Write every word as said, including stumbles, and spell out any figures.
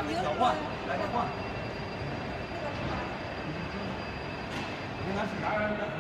给交换，来交换。你看是啥样的？